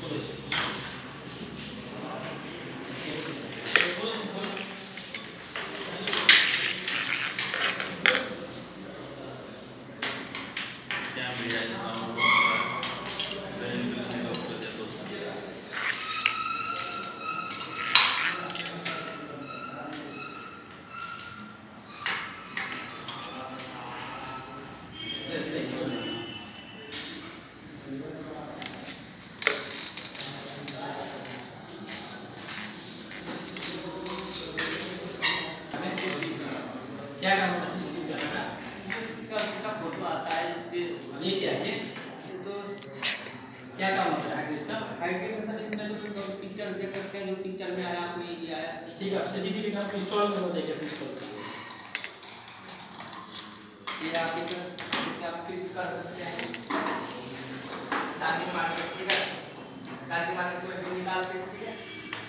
क्या काम होता है सीसीटीवी कैमरा का फोटो आता है जिसके ये क्या है तो क्या काम होता है इसका हाइड्रेशन सर इसमें जो पिक्चर देख सकते हैं जो पिक्चर में आया आपको ये दिया है। ठीक है सीसीटीवी कैमरा इंस्टॉल कर बताइए कैसे इंस्टॉल करेंगे। ये आप इस आप क्लिक कर सकते हैं ताकि मार्केट ठीक है ताकि मार्केट में भी निकाल के ठीक है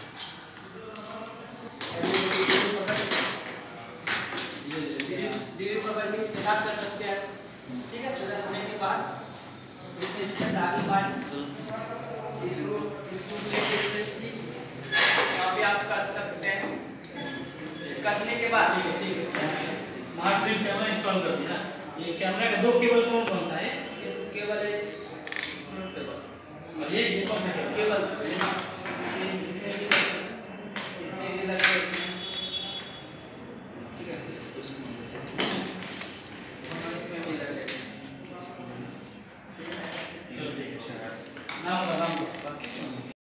डिलीट प्रॉपर्टी सेटअप कर सकते हैं ठीक है। पूरा होने के बाद इसमें इसका आगे पार्ट इसको अभी आप कर सकते हैं। करने के बाद ठीक है स्मार्ट स्विच कैमरा इंस्टॉल कर दिया। ये कैमरा का दो केबल कौन कौन सा है? ये केबल है और ये कौन सा केबल? केबल